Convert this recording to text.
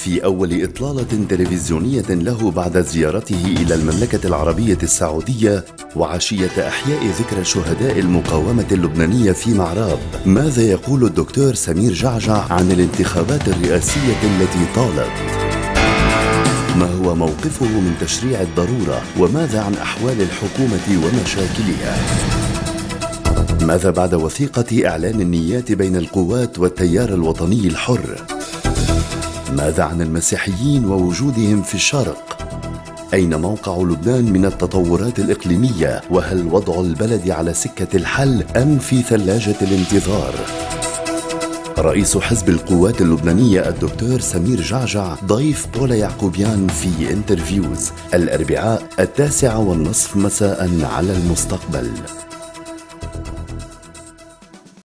في أول إطلالة تلفزيونية له بعد زيارته إلى المملكة العربية السعودية وعشية إحياء ذكرى شهداء المقاومة اللبنانية في معراب، ماذا يقول الدكتور سمير جعجع عن الانتخابات الرئاسية التي طالت؟ ما هو موقفه من تشريع الضرورة؟ وماذا عن أحوال الحكومة ومشاكلها؟ ماذا بعد وثيقة إعلان النيات بين القوات والتيار الوطني الحر؟ ماذا عن المسيحيين ووجودهم في الشرق؟ أين موقع لبنان من التطورات الإقليمية؟ وهل وضع البلد على سكة الحل أم في ثلاجة الانتظار؟ رئيس حزب القوات اللبنانية الدكتور سمير جعجع ضيف بولا يعقوبيان في انترفيوز الأربعاء 9:30 مساء على المستقبل.